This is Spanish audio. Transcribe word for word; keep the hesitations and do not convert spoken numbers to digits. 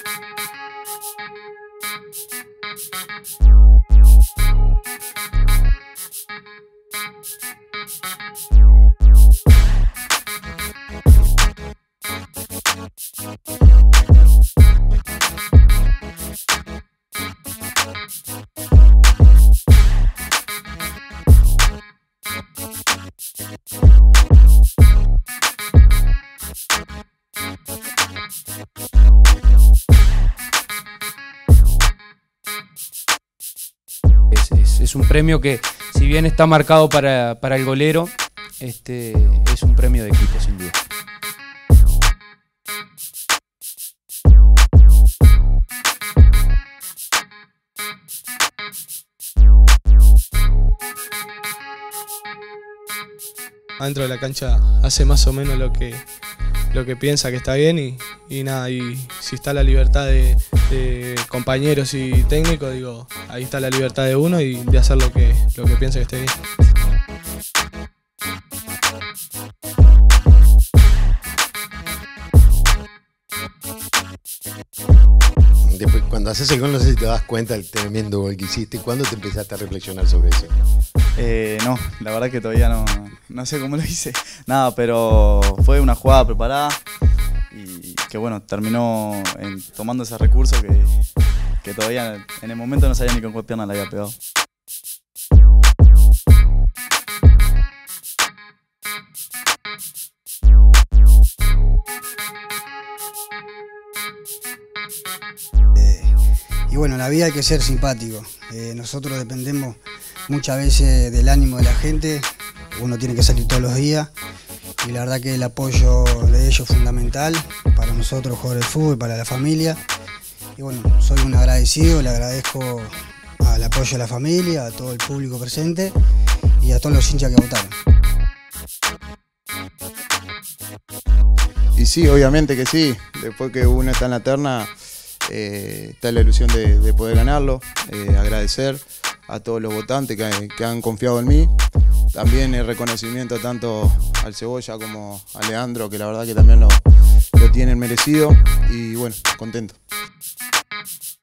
Es, es, es un premio que, si bien está marcado para, para el golero, este, es un premio de equipo, sin duda. Adentro de la cancha hace más o menos lo que, lo que piensa que está bien y, y nada, y si está la libertad de, de compañeros y técnicos, digo, ahí está la libertad de uno y de hacer lo que, lo que piensa que esté bien. Después, cuando haces el gol, no sé si te das cuenta del tremendo gol que hiciste. ¿Cuándo te empezaste a reflexionar sobre eso? Eh, no, la verdad que todavía no, no sé cómo lo hice. Nada, pero fue una jugada preparada y que bueno, terminó en, tomando ese recurso que, que todavía en el momento no sabía ni con cuál pierna le había pegado. Y bueno, en la vida hay que ser simpático. Eh, nosotros dependemos muchas veces del ánimo de la gente. Uno tiene que salir todos los días. Y la verdad que el apoyo de ellos es fundamental para nosotros, jugadores de fútbol, para la familia. Y bueno, soy un agradecido, le agradezco al apoyo de la familia, a todo el público presente y a todos los hinchas que votaron. Y sí, obviamente que sí. Después que uno está en la terna, Eh, está la ilusión de, de poder ganarlo, eh, agradecer a todos los votantes que, que han confiado en mí. También el reconocimiento tanto al Cebolla como a Leandro, que la verdad que también lo, lo tienen merecido y bueno, contento.